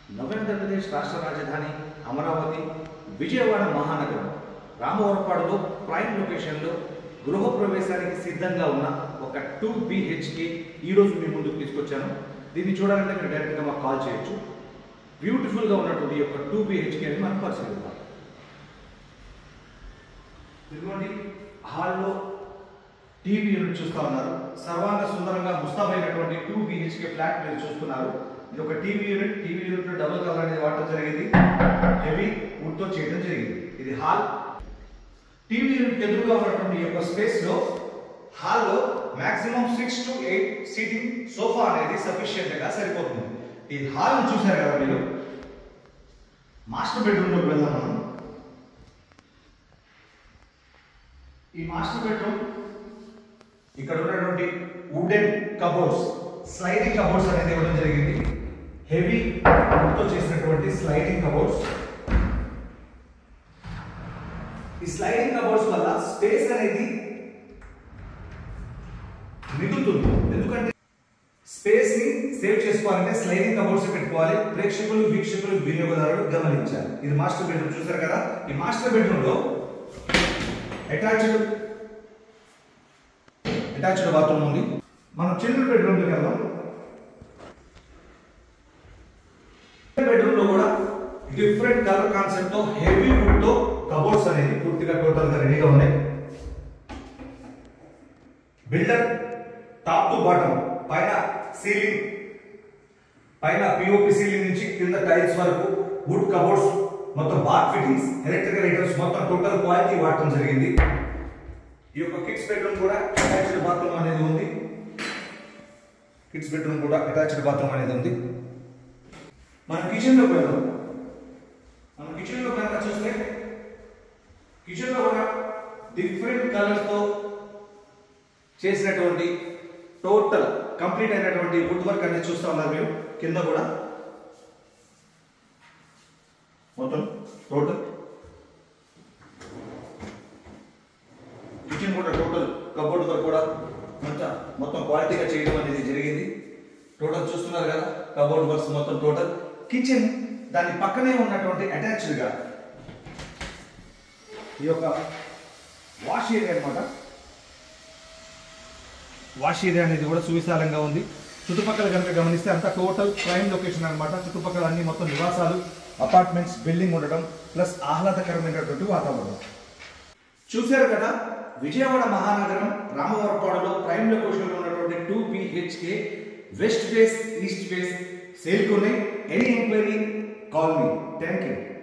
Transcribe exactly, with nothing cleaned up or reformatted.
నవ్యాంధ్రప్రదేశ్ రాష్ట్ర రాజధాని అమరావతి విజయవాడ మహానగరం రామవరపాడులో ప్రైమ్ లొకేషన్లో గృహ ప్రవేశానికి సిద్ధంగా ఉన్న ఒక టూ బిహెచ్కే ఈరోజు మీ ముందుకు తీసుకొచ్చాను. దీన్ని చూడాలంటే మీరు డైరెక్ట్గా మాకు కాల్ చేయొచ్చు. బ్యూటిఫుల్గా ఉన్నటువంటి ఒక టూ బిహెచ్కేని మనం పరిశీలిద్దాం. ఇదిగోండి, హాల్లో టీవీ యూనిట్ చూస్తూ ఉన్నారు. సర్వాంగ సుందరంగా ముస్తాబైనటువంటి టూ బిహెచ్కే ఫ్లాట్ మీరు చూస్తున్నారు. ఇది ఒక టీవీ యూనిట్. టీవీ యూనిట్ లో డబుల్ కలర్ అనేది వాడటం జరిగింది. హెవీ వుడ్ తో చేయడం జరిగింది. ఇది హాల్. టీవీ యూనిట్ ఎదురుగా ఉన్నటువంటి ఈ యొక్క స్పేస్ లో హాల్లో maximum six to eight seating sofa అనేది సఫిషియెంట్ గా సరిపోతుంది. ఈ హాల్ చూసారు కదా మీరు. మాస్టర్ బెడ్రూమ్ లోకి వెళ్దాం మనం. ఈ మాస్టర్ బెడ్రూమ్ ఇక్కడ ఉన్నటువంటి వుడెన్ కబోర్డ్స్, స్లైడింగ్ కబోర్డ్స్ అనేది ఇవ్వడం జరిగింది. హెవీ వుడ్తో చేసినటువంటి స్లైడింగ్ కబోర్డ్స్. ఈ స్లైడింగ్ కబోర్డ్స్ వల్ల స్పేస్ అనేది మిగులుతుంది. ఎందుకంటే స్పేస్ ని సేవ్ చేసుకోవాలంటే స్లైడింగ్ కబోర్డ్స్ పెట్టుకోవాలి. ప్రేక్షకులు, వీక్షకులు, వినియోగదారులు గమనించాలి. ఇది మాస్టర్ బెడ్రూమ్ చూసారు కదా. ఈ మాస్టర్ బెడ్రూమ్ లో అటాచ్డ్ అటాచ్డ్ బాత్రూమ్ ఉంది. మనం చిల్డ్రన్ బెడ్రూమ్ లోకి వెళ్దాం. బెడ్రూమ్ లో కూడా డిఫరెంట్ కలర్ కాన్సెప్ట్ తో హెవీ వుడ్ తో కబోర్డ్స్ అనేది పూర్తిగా టోటల్ గా రెడీగా ఉన్నాయి. బిల్డర్ టాప్ టు బాటమ్, పైన సీలింగ్, పైన పిఓపి సీలింగ్ నుంచి కింద టైల్స్ వరకు వుడ్ కబోర్డ్స్, మొత్తం బాత్ ఫిట్టింగ్స్, ఎలక్ట్రికల్ ఐటమ్స్ మొత్తం టోటల్ క్వాలిటీ వాడటం జరిగింది. ఈ యొక్క కిడ్స్ బెడ్రూమ్ కూడా అటాచ్డ్ బాత్రూమ్ అనేది ఉంది. కిడ్స్ బెడ్రూమ్ కూడా అటాచ్డ్ బాత్రూమ్ అనేది ఉంది. మన కిచెన్ లోకి వెళ్దాం. మన కిచెన్ లో కనుక చూస్తే కిచెన్ లో కూడా డిఫరెంట్ కలర్స్ తో చేసినటువంటి టోటల్ కంప్లీట్ అయినటువంటి వుడ్ వర్క్ అనేది చూస్తా ఉన్నారు మీరు. కింద కూడా మొత్తం టోటల్ కిచెన్ కూడా టోటల్ కబోర్డ్ వర్క్ కూడా మొత్తం మొత్తం క్వాలిటీగా చేయడం అనేది జరిగింది. టోటల్ చూస్తున్నారు కదా, కబోర్డ్ వర్క్స్ మొత్తం టోటల్. కిచెన్ దాని పక్కనే ఉన్నటువంటి అటాచ్డ్ గా ఈ యొక్క వాష్ ఏరియా అనమాట. వాష్ ఏరియా అనేది కూడా సువిశాలంగా ఉంది. చుట్టుపక్కల కనుక గమనిస్తే అంతా టోటల్ ప్రైమ్ లొకేషన్ అనమాట. చుట్టుపక్కల అన్ని మొత్తం నివాసాలు, అపార్ట్మెంట్స్, బిల్డింగ్ ఉండటం ప్లస్ ఆహ్లాదకరమైనటువంటి వాతావరణం. చూశారు కదా, విజయవాడ మహానగరం రామవరపాడులో ప్రైమ్ లొకేషన్లో ఉన్నటువంటి two BHK west face, east face సేల్కి ఉన్నాయి. Any enquiry call me. Thank you.